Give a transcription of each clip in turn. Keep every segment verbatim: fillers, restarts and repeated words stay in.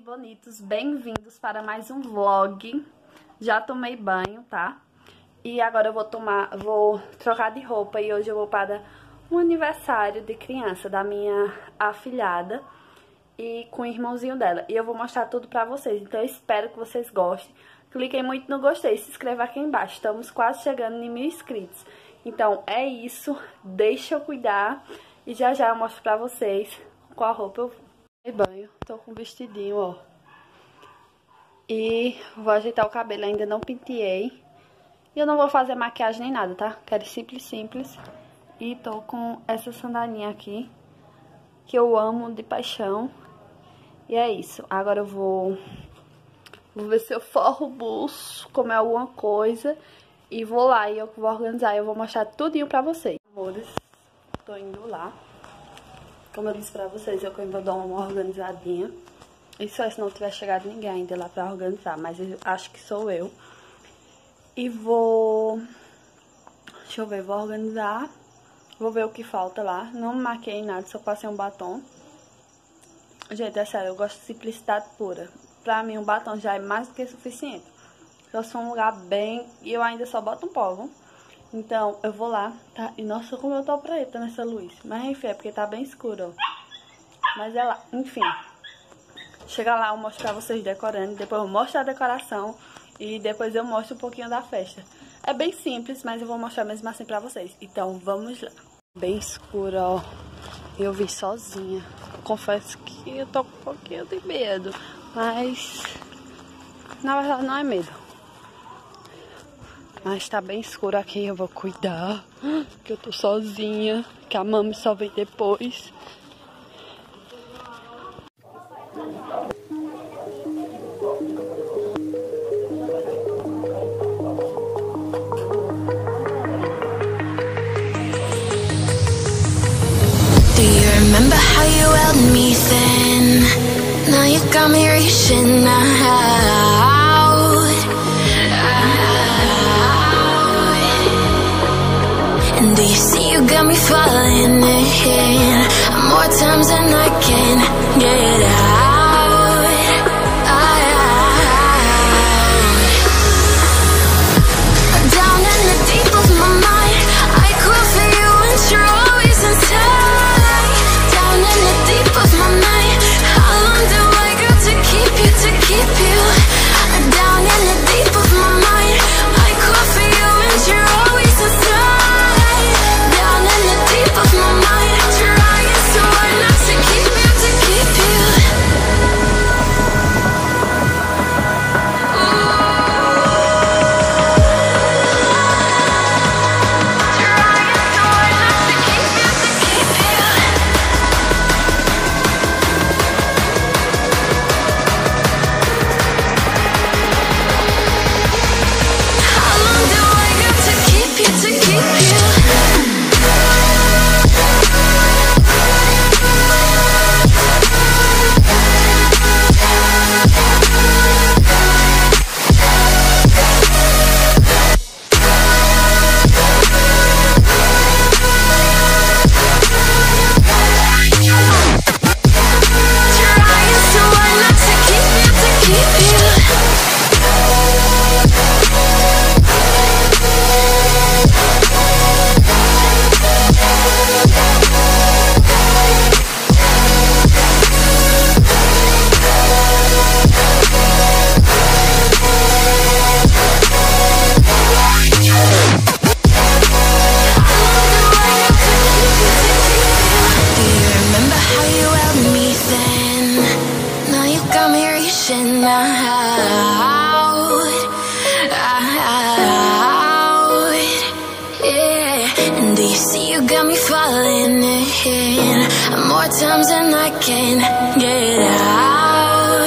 bonitos, bem-vindos para mais um vlog. Já tomei banho, tá? E agora eu vou tomar, vou trocar de roupa e hoje eu vou para um aniversário de criança da minha afilhada e com o irmãozinho dela. E eu vou mostrar tudo pra vocês, então eu espero que vocês gostem. Cliquem muito no gostei, se inscreva aqui embaixo, estamos quase chegando em mil inscritos. Então é isso, deixa eu cuidar e já já eu mostro pra vocês qual roupa eu vou. Tomei banho, tô com um vestidinho, ó. E vou ajeitar o cabelo, ainda não penteei. E eu não vou fazer maquiagem nem nada, tá? Quero simples, simples. E tô com essa sandalinha aqui, que eu amo de paixão. E é isso. Agora eu vou... Vou ver se eu forro o buço, comer alguma coisa. E vou lá, e eu vou organizar. Eu vou mostrar tudinho pra vocês. Amores, tô indo lá. Como eu disse pra vocês, eu vou dar uma organizadinha. Isso é se não tiver chegado ninguém ainda lá pra organizar, mas eu acho que sou eu. E vou... Deixa eu ver, vou organizar. Vou ver o que falta lá. Não maquei nada, só passei um batom. Gente, é sério, eu gosto de simplicidade pura. Pra mim, um batom já é mais do que suficiente. Eu sou um lugar bem... E eu ainda só boto um pó, viu? Então, eu vou lá, tá? E nossa, como eu tô preta nessa luz. Mas enfim, é porque tá bem escuro, ó. Mas é lá, enfim. Chega lá, eu mostro pra vocês decorando. Depois eu mostro a decoração. E depois eu mostro um pouquinho da festa. É bem simples, mas eu vou mostrar mesmo assim pra vocês. Então, vamos lá. Bem escuro, ó. Eu vim sozinha. Confesso que eu tô com um pouquinho de medo. Mas, na verdade, não é medo. Mas tá bem escuro aqui, eu vou cuidar, que eu tô sozinha, que a mami só vem depois. Do you remember how you held me then? Now you got me reaching out. And do you see you got me falling in more times than I can get out. Down in the deep of my mind, I call for you and you're always inside. Down in the deep of my mind, how long do I got to keep you, to keep you? Down in the deep of my mind, I call for you and you're always inside. Of my mind, trying so hard not to keep you, to keep you. Trying so hard not to keep you, to keep you. How long do I got to keep you, to keep you? More times than I can get out.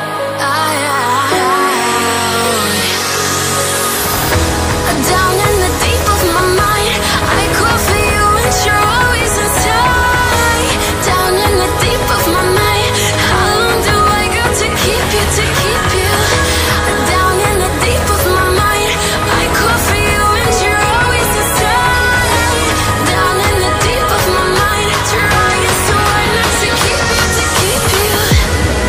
Down in the deep of my mind, I call for you and you're always inside. Down in the deep of my mind, how long do I got to keep you, to keep you? Down in the deep of my mind, I call for you and you're always inside. Down in the deep of my mind, trying so hard not to keep you, to keep you.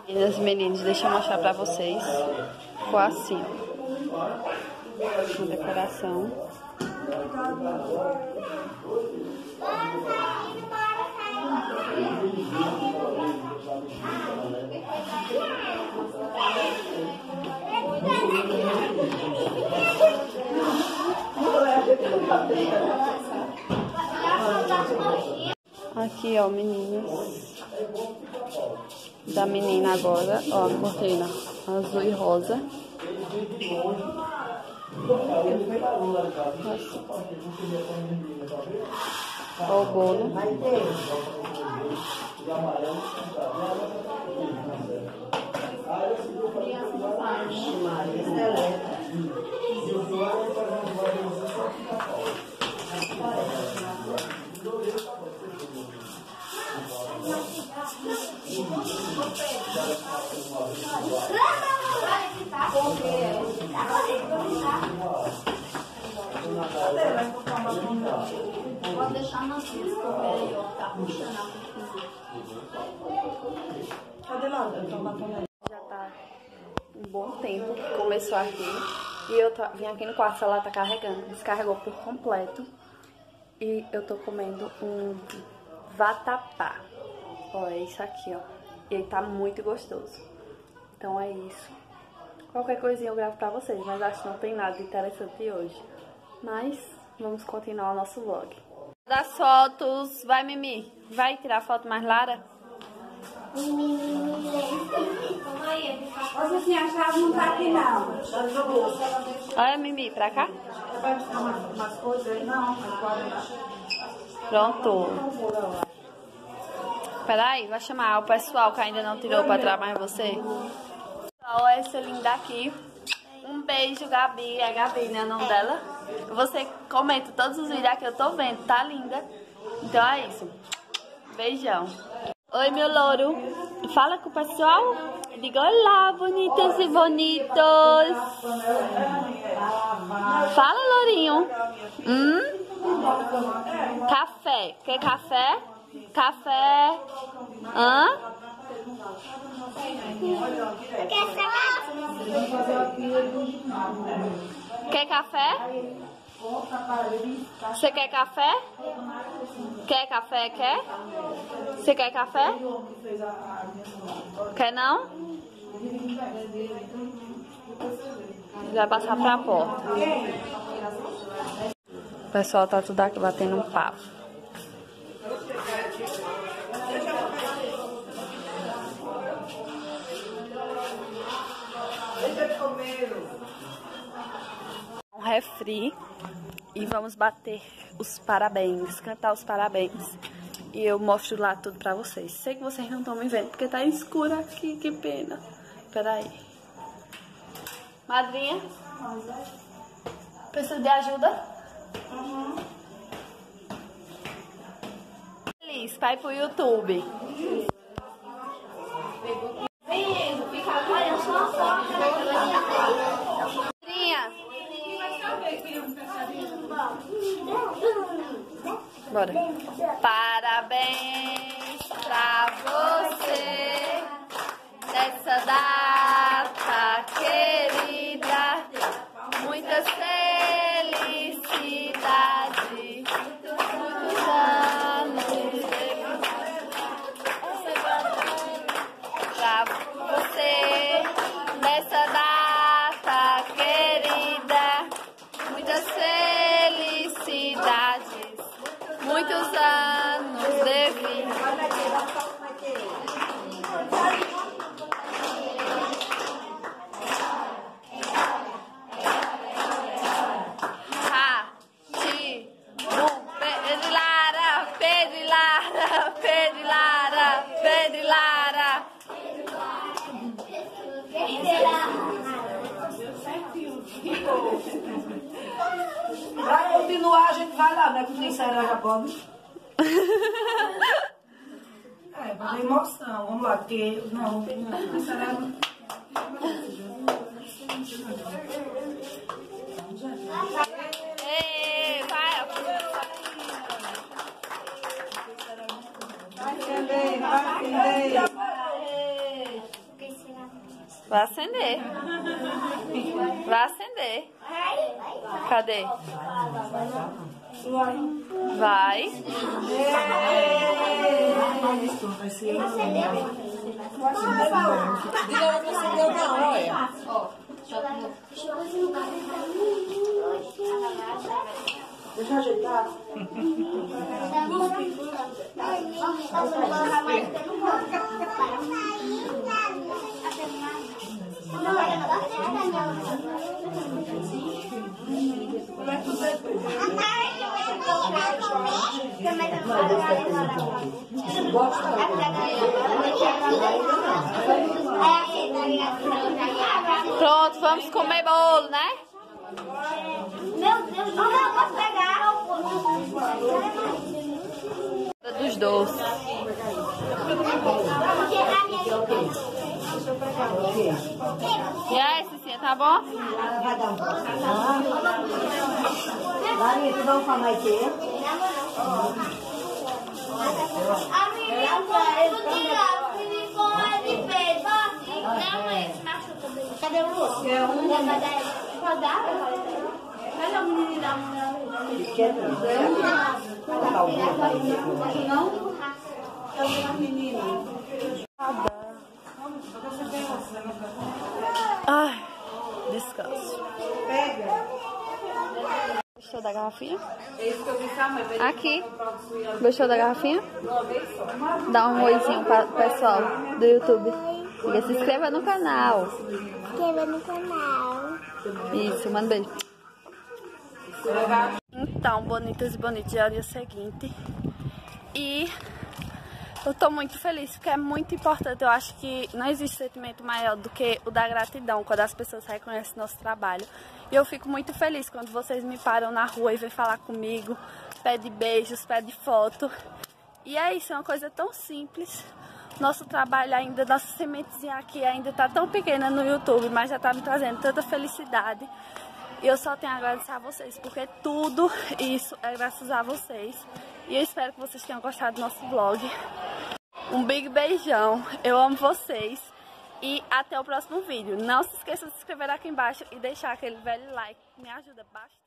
Meninas e meninos, deixa eu mostrar pra vocês. Ficou assim, ó. Uma decoração. Aqui, ó, meninas. Da menina agora, ó, a cortina azul e rosa. Ó o bolo. Pode deixar nas minhas comer, ó, tá puxando. Cadê lá? Eu tô batendo. Já tá um bom tempo que começou aqui. E eu tô, vim aqui no quarto, o celular tá carregando. Descarregou por completo. E eu tô comendo um vatapá. Ó, é isso aqui, ó. E ele tá muito gostoso. Então é isso. Qualquer coisinha eu gravo pra vocês, mas acho que não tem nada de interessante hoje. Mas vamos continuar o nosso vlog. Das fotos. Vai, Mimi. Vai tirar foto mais Lara? Nossa senhora, chave não tá aqui não. Olha, Mimi, pra cá. Vai buscar umas, umas coisas aí? Não, Pronto. Peraí, vai chamar o pessoal que ainda não tirou pra tirar mais você. Pessoal, essa linda aqui. Um beijo, Gabi. É Gabi, né, o nome dela? Você comenta todos os vídeos aqui, eu tô vendo, tá linda. Então é isso. Beijão. Oi, meu louro. Fala com o pessoal. Diga olá, bonitas e bonitos. Fala, lourinho. Hum? Café. Quer café? Café. Hã? Quer café? Você quer café? Quer café? Quer? Você quer café? Quer não? Vai passar pra porta. O pessoal tá tudo aqui batendo um papo. Um refri e vamos bater os parabéns, cantar os parabéns. E eu mostro lá tudo pra vocês. Sei que vocês não estão me vendo porque tá escuro aqui, que pena. Peraí. Madrinha? Precisa de ajuda? Uhum. Feliz, vai pro YouTube. Bora. Parabéns pra você nessa data querida. Muitas felicidades. Muitos anos pra você nessa data querida. Muitas felicidades. Muitos anos de vida. Ha, ti, bum, Pedrilara, Pedrilara, Pedrilara, Pedrilara. Pra continuar, a gente vai lá, né? Porque tem Serra Jacob. É, pra ter emoção. Vamos lá, porque. Não, não tem não. Será. Ei, vai. Vai, Kelly, vai, Kelly. Vai acender. Vai acender. Cadê? Vai. Deixa eu ajeitar. Pronto, vamos comer bolo, né? Meu Deus, não, eu posso pegar. Dos doces. E aí, Cicinha, tá bom? Vai dar um pouco. Daria, tu dá um pra mais ter? A menina pode tirar, se me for de pé, não é esse machuca bem. Cadê o outro? Quer um? Pode dar? Mas a menina dá uma... Quer Não? Ai, descanso. Pega. Gostou da garrafinha? Aqui. Gostou da garrafinha? Dá um oizinho para o pessoal do YouTube. E se inscreva no canal. Inscreva no canal. Isso, manda um beijo. Então, bonitas e bonitos, já é o dia seguinte. E eu tô muito feliz, porque é muito importante. Eu acho que não existe sentimento maior do que o da gratidão, quando as pessoas reconhecem nosso trabalho. E eu fico muito feliz quando vocês me param na rua e vêm falar comigo, pedem beijos, pedem foto. E é isso, é uma coisa tão simples. Nosso trabalho ainda, nossa sementezinha aqui ainda tá tão pequena no YouTube, mas já tá me trazendo tanta felicidade. E eu só tenho a agradecer a vocês, porque tudo isso é graças a vocês. E eu espero que vocês tenham gostado do nosso vlog. Um big beijão, eu amo vocês. E até o próximo vídeo. Não se esqueça de se inscrever aqui embaixo e deixar aquele velho like, que me ajuda bastante.